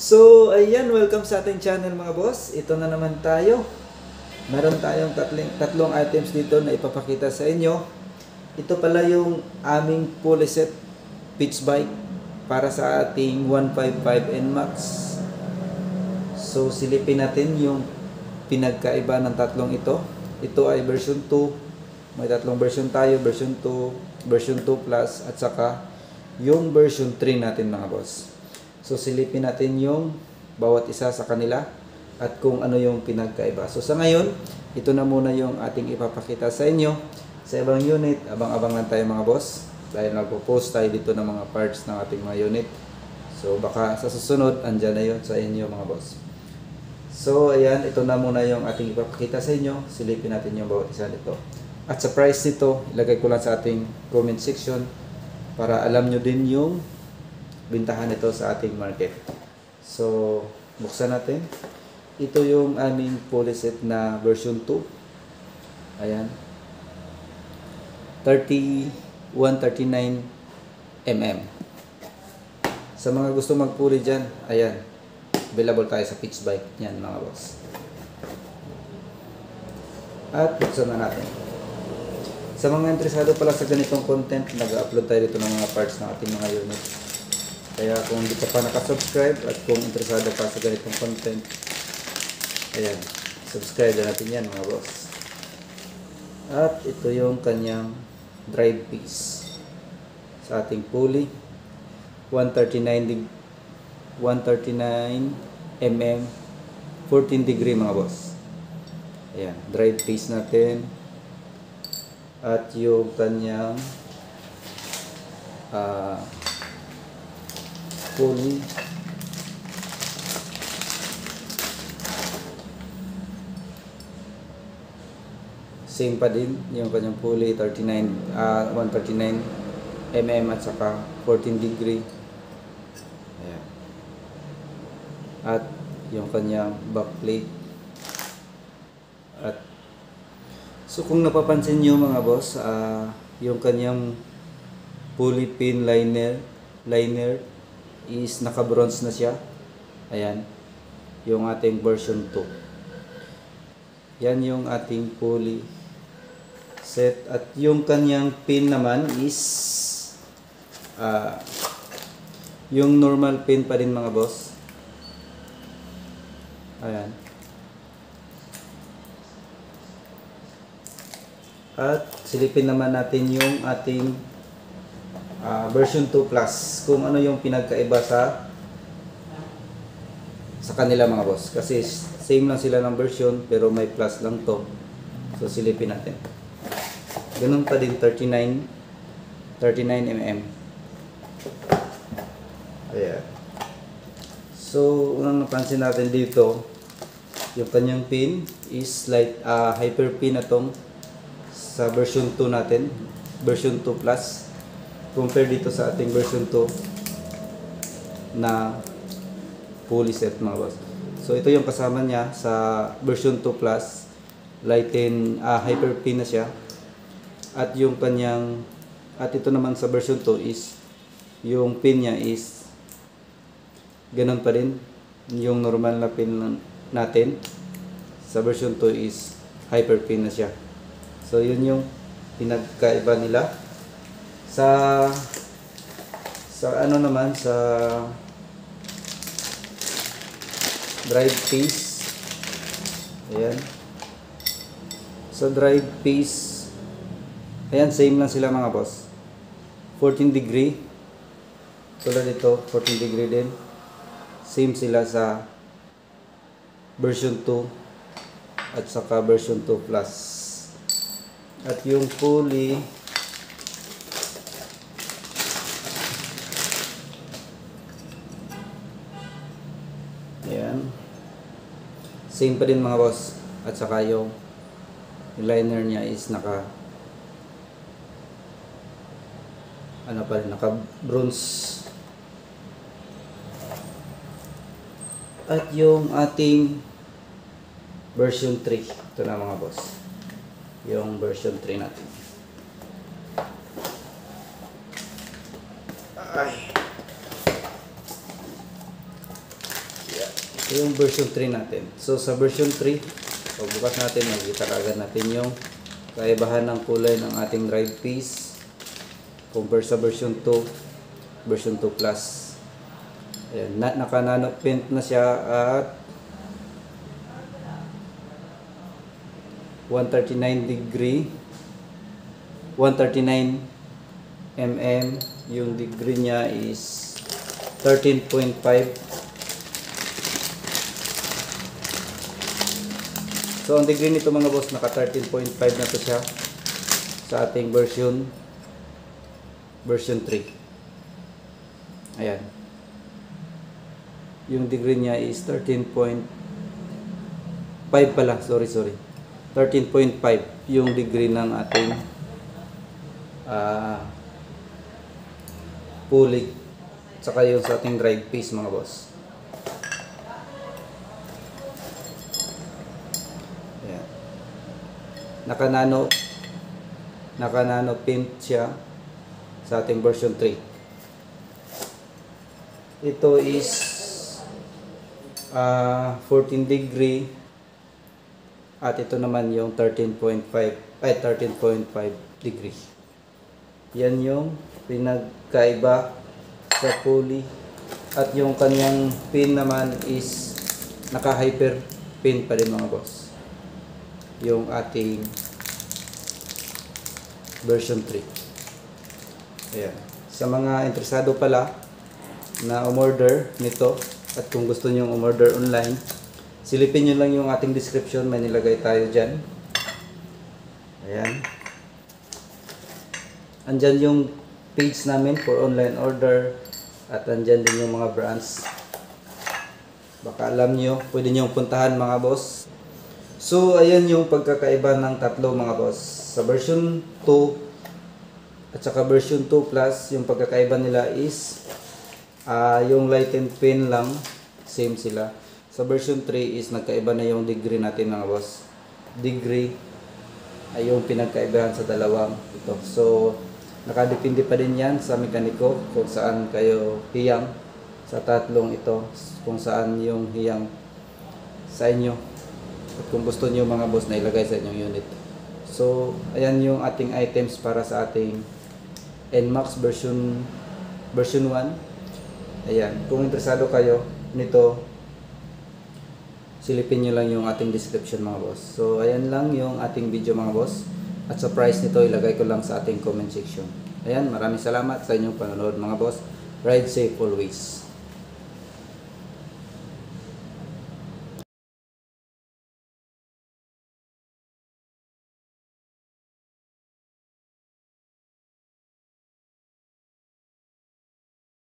So, ayan, welcome sa ating channel mga boss. Ito na naman tayo. Meron tayong tatlong items dito na ipapakita sa inyo. Ito pala yung aming fully set pitch bike para sa ating 155 NMAX. So, silipin natin yung pinagkaiba ng tatlong ito. Ito ay version 2. May tatlong version tayo, version 2, version 2 Plus, at saka yung version 3 natin mga boss. So silipin natin yung bawat isa sa kanila at kung ano yung pinagkaiba. So sa ngayon, ito na muna yung ating ipapakita sa inyo. Sa ibang unit, abang-abang lang tayo mga boss. Dahil nagpo-post tayo dito ng mga parts ng ating mga unit. So baka sa susunod, andyan na yun sa inyo mga boss. So ayan, ito na muna yung ating ipapakita sa inyo. Silipin natin yung bawat isa nito. At sa price nito, ilagay ko lang sa ating comment section para alam nyo din yung bintahan nito sa ating market. So, buksan natin. Ito yung aming fully set na version 2. Ayan. 139 mm. Sa mga gusto magpuli dyan, ayan. Available tayo sa pitch bike. Yan mga boss. At buksan na natin. Sa mga interesado pala sa ganitong content, nag-upload tayo dito ng mga parts ng ating mga unit. Kaya kung hindi ka pa nakasubscribe at kung interesado pa sa ganitong content, ayan, subscribe na natin yan mga boss. At ito yung kanyang drive piece sa ating pulley. 139 mm 14 degree mga boss. Ayan, drive piece natin. At yung kanyang pulley. Same pa din yung kanyang pulley, 139 mm at saka 14 degree. Ayan. At yung kanyang backplate. At so kung napapansin nyo mga boss, yung kanyang pulley pin liner is naka-bronze na siya. Ayan. Yung ating version 2. Yan yung ating pulley set. At yung kanyang pin naman is yung normal pin pa rin mga boss. Ayan. At silipin naman natin yung ating version 2 Plus, kung ano yung pinagkaiba sa kanila mga boss. Kasi same lang sila ng version pero may plus lang to. So silipin natin. Ganun pa din 39 mm. Ayan. So unang napansin natin dito, yung kanyang pin is like hyper pin na tong sa version 2 natin, version 2 Plus, compare dito sa ating version 2 na fully set mga boss. So ito yung kasama niya sa version 2 Plus, lighten hyper pin na siya. At yung kanyang, at ito naman sa version 2 is yung pin niya is ganun pa rin. Yung normal na pin natin sa version 2 is hyper pin na siya. So yun yung pinagkaiba nila. Sa ano naman, sa drive piece, ayan, sa drive piece, ayan, same lang sila mga boss. 14 degree, tulad ito, 14 degree din. Same sila sa version 2 at saka version 2 Plus. At yung pulley, ayan, same pa din mga boss. At saka yung liner niya is naka bronze. At yung ating version 3, ito na mga boss, yung version 3 natin. Ay, yung version 3 natin. So sa version 3, pagbukas natin, makikita agad natin yung kaibahan ng kulay ng ating drive piece compare sa version 2, version 2 plus. Ayan, naka-nano paint na siya at 139 mm, yung degree niya is 13.5. So ang degree nito mga boss, naka 13.5 na to siya sa ating version 3. Ayan, yung degree niya is 13.5 pala, sorry 13.5 yung degree ng ating pulley saka yung sa ating drive piece mga boss. Ayan, naka-nano paint siya sa ating version 3. Ito is 14 degree at ito naman yung 13.5 degree. Yan yung pinagkaiba sa pulley at yung kanyang pin naman is naka-hyper pin pa rin mga boss, yung ating version 3. Ayan, sa mga interesado pala na umorder nito at kung gusto nyo umorder online, silipin nyo lang yung ating description, may nilagay tayo dyan. Ayan, andyan yung page namin for online order at andyan din yung mga brands. Baka alam nyo, pwede nyo puntahan mga boss. So ayan yung pagkakaiba ng tatlo mga boss. Sa version 2 at saka version 2 plus, yung pagkakaiba nila is yung light and pin lang, same sila. Sa version 3 is nagkaiba na yung degree natin mga boss. Degree ay yung pinagkaibahan sa dalawang ito. So nakadepende pa din yan sa mekaniko kung saan kayo hiyang sa tatlong ito, kung saan yung hiyang sa inyo at kung gusto nyo mga boss na ilagay sa inyong unit. So ayan yung ating items para sa ating NMAX version 1. Ayan, kung interesado kayo nito, silipin nyo lang yung ating description mga boss. So ayan lang yung ating video mga boss. At sa price nito, ilagay ko lang sa ating comment section. Ayan, maraming salamat sa inyong panonood mga boss. Ride safe always.